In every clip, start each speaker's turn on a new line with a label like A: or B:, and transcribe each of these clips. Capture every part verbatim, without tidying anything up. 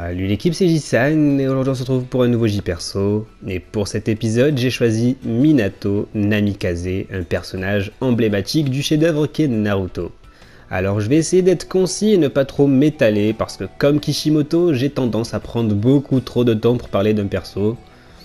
A: Salut l'équipe, c'est Jisan et aujourd'hui on se retrouve pour un nouveau J-Perso. Et pour cet épisode, j'ai choisi Minato Namikaze, un personnage emblématique du chef-d'œuvre qu'est Naruto. Alors je vais essayer d'être concis et ne pas trop m'étaler parce que comme Kishimoto, j'ai tendance à prendre beaucoup trop de temps pour parler d'un perso.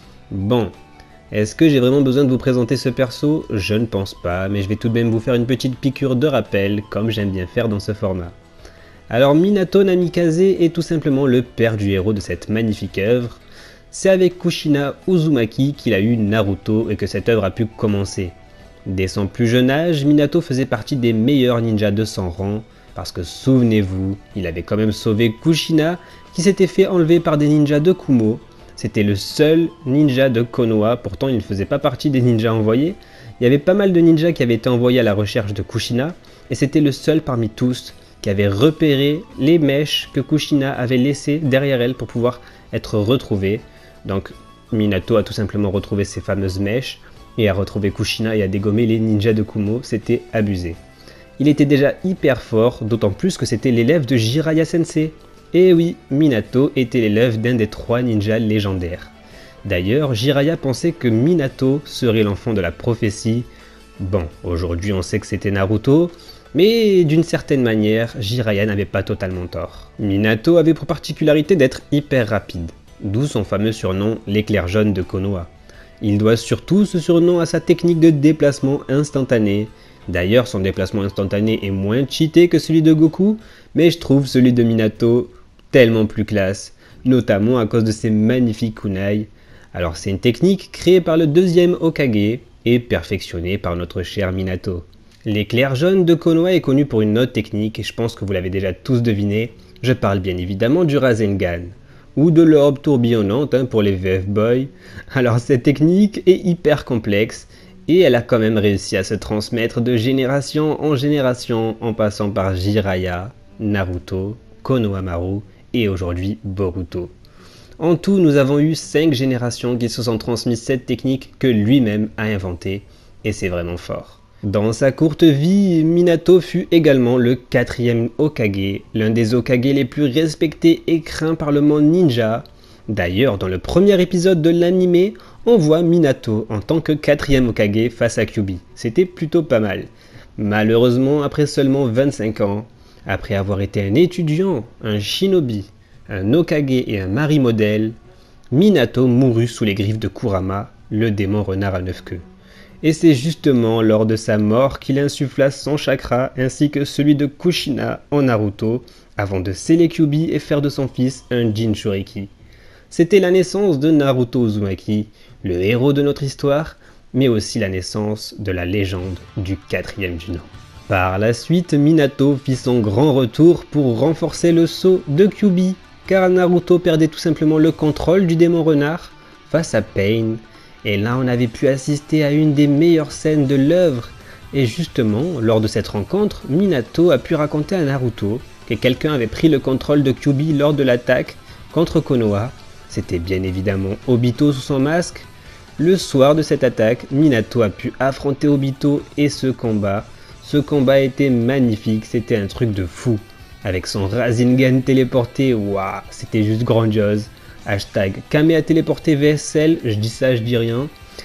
A: Bon, est-ce que j'ai vraiment besoin de vous présenter ce perso? Je ne pense pas, mais je vais tout de même vous faire une petite piqûre de rappel comme j'aime bien faire dans ce format. Alors Minato Namikaze est tout simplement le père du héros de cette magnifique œuvre. C'est avec Kushina Uzumaki qu'il a eu Naruto et que cette œuvre a pu commencer. Dès son plus jeune âge, Minato faisait partie des meilleurs ninjas de son rang, parce que souvenez-vous, il avait quand même sauvé Kushina qui s'était fait enlever par des ninjas de Kumo. C'était le seul ninja de Konoha, pourtant il ne faisait pas partie des ninjas envoyés. Il y avait pas mal de ninjas qui avaient été envoyés à la recherche de Kushina, et c'était le seul parmi tous qui avait repéré les mèches que Kushina avait laissées derrière elle pour pouvoir être retrouvées. Donc Minato a tout simplement retrouvé ces fameuses mèches et a retrouvé Kushina et a dégommé les ninjas de Kumo, c'était abusé. Il était déjà hyper fort, d'autant plus que c'était l'élève de Jiraiya Sensei. Et oui, Minato était l'élève d'un des trois ninjas légendaires. D'ailleurs, Jiraiya pensait que Minato serait l'enfant de la prophétie. Bon, aujourd'hui on sait que c'était Naruto, mais d'une certaine manière, Jiraiya n'avait pas totalement tort. Minato avait pour particularité d'être hyper rapide, d'où son fameux surnom l'éclair jaune de Konoha. Il doit surtout ce surnom à sa technique de déplacement instantané. D'ailleurs, son déplacement instantané est moins cheaté que celui de Goku, mais je trouve celui de Minato tellement plus classe, notamment à cause de ses magnifiques kunai. Alors c'est une technique créée par le deuxième Hokage et perfectionnée par notre cher Minato. L'éclair jaune de Konoha est connu pour une autre technique et je pense que vous l'avez déjà tous deviné, je parle bien évidemment du Rasengan, ou de l'orbe tourbillonnante hein, pour les V F Boys. Alors cette technique est hyper complexe et elle a quand même réussi à se transmettre de génération en génération en passant par Jiraiya, Naruto, Konohamaru et aujourd'hui Boruto. En tout, nous avons eu cinq générations qui se sont transmises cette technique que lui-même a inventée et c'est vraiment fort. Dans sa courte vie, Minato fut également le quatrième Hokage, l'un des Hokage les plus respectés et craints par le monde ninja. D'ailleurs, dans le premier épisode de l'anime, on voit Minato en tant que quatrième Hokage face à Kyuubi. C'était plutôt pas mal. Malheureusement, après seulement vingt-cinq ans, après avoir été un étudiant, un shinobi, un Hokage et un mari modèle, Minato mourut sous les griffes de Kurama, le démon renard à neuf queues. Et c'est justement lors de sa mort qu'il insuffla son chakra ainsi que celui de Kushina en Naruto avant de sceller Kyuubi et faire de son fils un Jinchuriki. C'était la naissance de Naruto Uzumaki, le héros de notre histoire, mais aussi la naissance de la légende du quatrième du nom. Par la suite, Minato fit son grand retour pour renforcer le sceau de Kyuubi, car Naruto perdait tout simplement le contrôle du démon renard face à Pain. Et là, on avait pu assister à une des meilleures scènes de l'œuvre. Et justement, lors de cette rencontre, Minato a pu raconter à Naruto que quelqu'un avait pris le contrôle de Kyuubi lors de l'attaque contre Konoha. C'était bien évidemment Obito sous son masque. Le soir de cette attaque, Minato a pu affronter Obito et ce combat. Ce combat était magnifique, c'était un truc de fou. Avec son Rasengan téléporté, waouh, c'était juste grandiose. Hashtag Kamea téléporté V S L, je dis ça, je dis rien.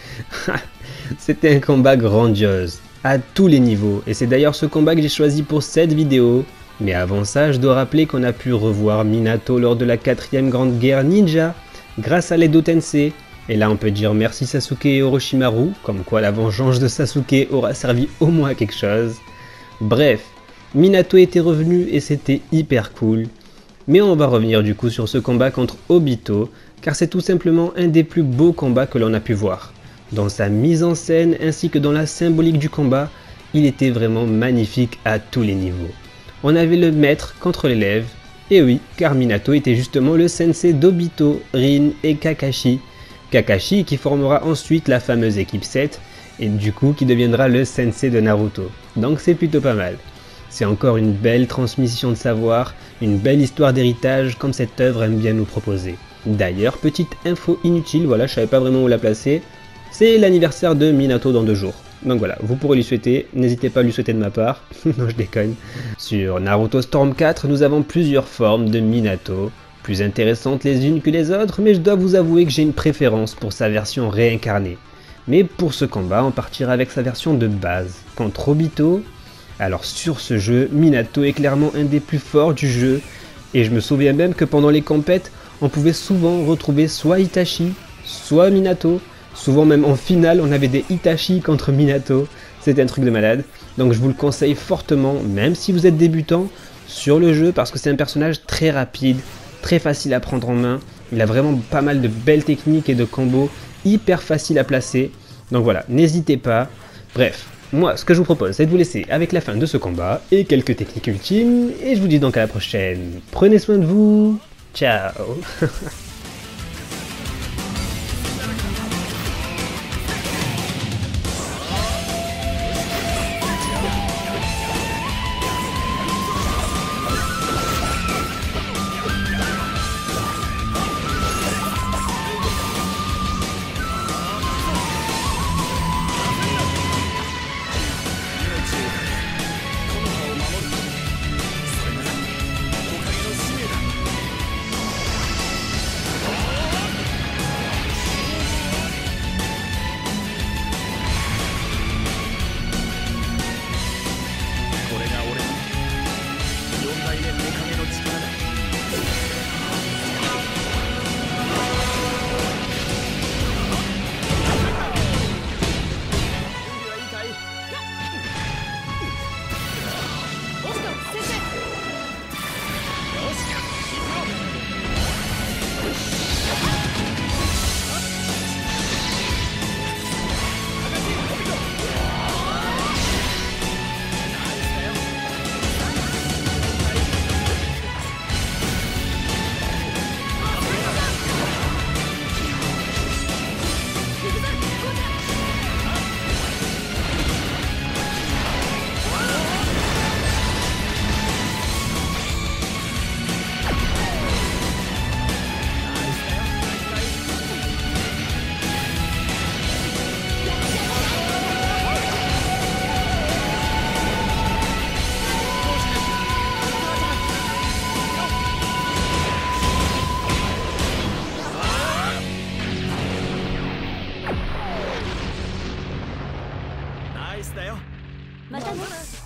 A: C'était un combat grandiose, à tous les niveaux, et c'est d'ailleurs ce combat que j'ai choisi pour cette vidéo. Mais avant ça, je dois rappeler qu'on a pu revoir Minato lors de la quatrième grande guerre ninja, grâce à l'Edo Tensei. Et là on peut dire merci Sasuke et Orochimaru, comme quoi la vengeance de Sasuke aura servi au moins à quelque chose. Bref, Minato était revenu et c'était hyper cool. Mais on va revenir du coup sur ce combat contre Obito, car c'est tout simplement un des plus beaux combats que l'on a pu voir. Dans sa mise en scène ainsi que dans la symbolique du combat, il était vraiment magnifique à tous les niveaux. On avait le maître contre l'élève, et oui, car Minato était justement le sensei d'Obito, Rin et Kakashi. Kakashi qui formera ensuite la fameuse équipe sept, et du coup qui deviendra le sensei de Naruto. Donc c'est plutôt pas mal. C'est encore une belle transmission de savoir, une belle histoire d'héritage comme cette œuvre aime bien nous proposer. D'ailleurs, petite info inutile, voilà, je savais pas vraiment où la placer, c'est l'anniversaire de Minato dans deux jours. Donc voilà, vous pourrez lui souhaiter, n'hésitez pas à lui souhaiter de ma part, non je déconne. Sur Naruto Storm quatre, nous avons plusieurs formes de Minato, plus intéressantes les unes que les autres, mais je dois vous avouer que j'ai une préférence pour sa version réincarnée. Mais pour ce combat, on partira avec sa version de base, contre Obito. Alors sur ce jeu, Minato est clairement un des plus forts du jeu, et je me souviens même que pendant les compètes, on pouvait souvent retrouver soit Itachi, soit Minato. Souvent même en finale, on avait des Itachi contre Minato. C'était un truc de malade. Donc je vous le conseille fortement, même si vous êtes débutant, sur le jeu, parce que c'est un personnage très rapide, très facile à prendre en main. Il a vraiment pas mal de belles techniques et de combos hyper faciles à placer. Donc voilà, n'hésitez pas. Bref, moi ce que je vous propose, c'est de vous laisser avec la fin de ce combat et quelques techniques ultimes. Et je vous dis donc à la prochaine. Prenez soin de vous. Ciao.
B: Nice だよ。またね。